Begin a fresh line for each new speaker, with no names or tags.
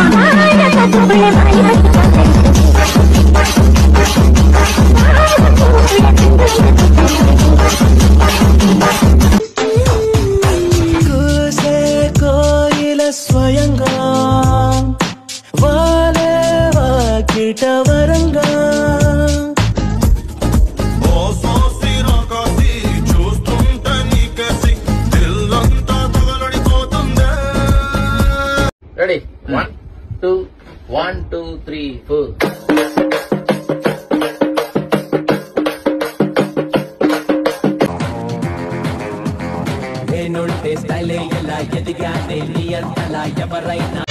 స్వయంగా వాలే వాకిట వరంగా చూస్తుంటే నీకేసి దిల్లంతా తగలడిపోతుందే.
రెడీ 1 2 1 2 3 4.
స్టైలే ఎలా ఎదిగానే నీ అంతలా ఎవరైనా